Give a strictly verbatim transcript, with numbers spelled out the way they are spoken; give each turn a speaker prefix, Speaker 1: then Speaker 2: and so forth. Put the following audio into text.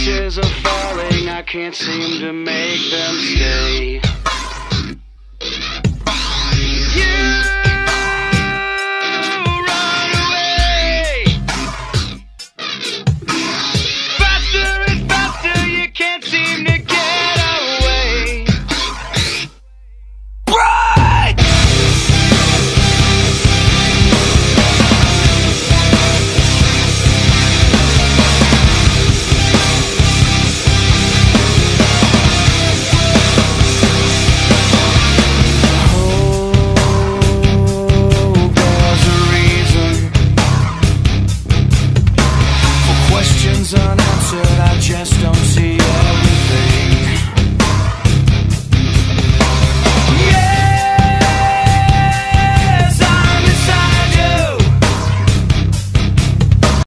Speaker 1: branches are falling, I can't seem to make them stay.
Speaker 2: Unanswered, I just don't